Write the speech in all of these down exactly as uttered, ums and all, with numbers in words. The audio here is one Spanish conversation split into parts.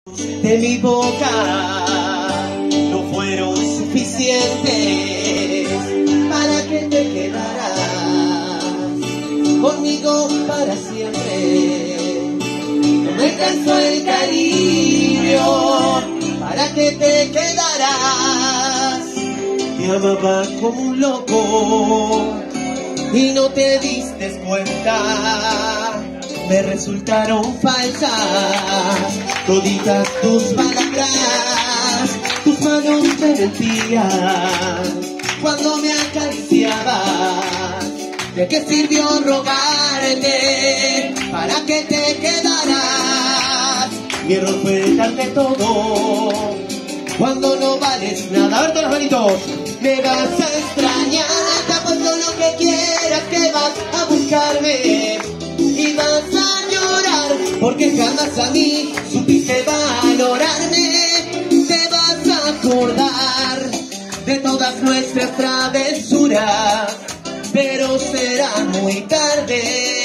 de mi boca no fueron suficientes para que te quedaras conmigo para siempre. No me alcanzó el cariño para que te quedaras. Te amaba como un loco y no te diste cuenta. Me resultaron falsas toditas tus palabras, tus manos me mentían cuando me acariciabas. ¿De qué sirvió rogarte para que te quedaras? Mi error fue darte todo cuando no vales nada. A ver todas las manitos. Me vas a extrañar, te apuesto lo que quieras que vas a buscarme y vas a llorar porque jamás a mí supiste valorarme. Te vas a acordar de todas nuestras travesuras, pero será muy tarde.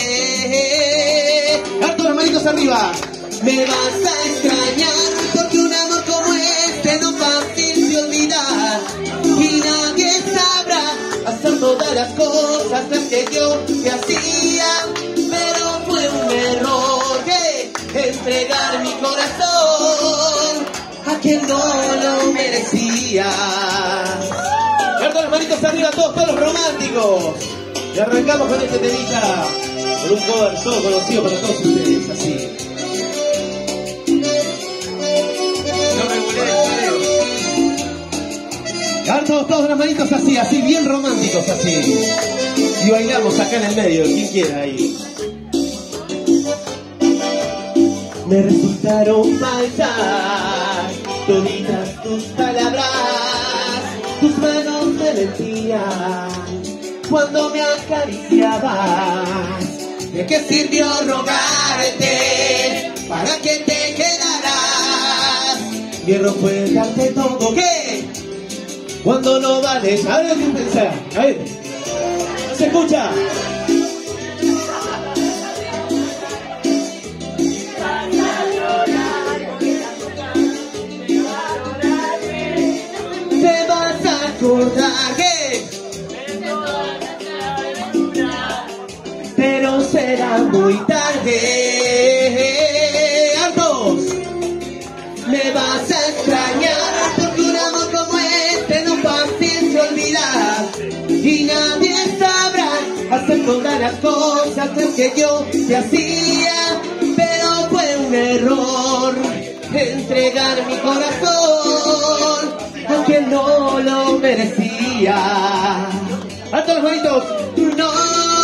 ¡Alto las manitos arriba! Me vas a extrañar porque un amor como este no es fácil de olvidar y nadie sabrá hacer todas las cosas las que yo te hacía. Pero fue un error que entregar mi corazón a quien no lo merecía. ¡Alto las manitos arriba todos, todos los románticos! Y arrancamos con este temita, con un cover todo conocido para todos ustedes, así. No regulé el video. Todos, todos las manitos así, así, bien románticos así. Y bailamos acá en el medio, quien quiera ahí. Me resultaron falsas toditas tus palabras, tus manos me mentían cuando me acariciabas. ¿De qué sirvió rogarte para que te quedaras? Mi error fue darte todo, ¿qué? Cuando no vales. A ver, ¿qué pensar? A ver, ¿se escucha? Te vas a acordar, ¿qué? Pero será muy tarde. ¡Altos! Me vas a extrañar porque un amor como este no es fácil de olvidar y nadie sabrá hacer todas las cosas que yo te hacía. Pero fue un error entregar mi corazón a quien no lo merecía. ¡Alto los bonitos! ¡No!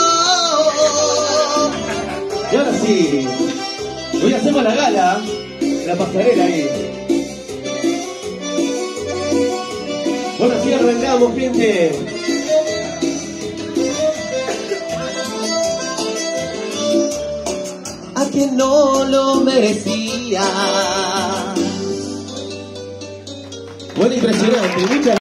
Y ahora sí, hoy hacemos la gala, la pasarela ahí. Bueno, así arrancamos, gente. A quien no lo merecía. Bueno, impresionante, muchas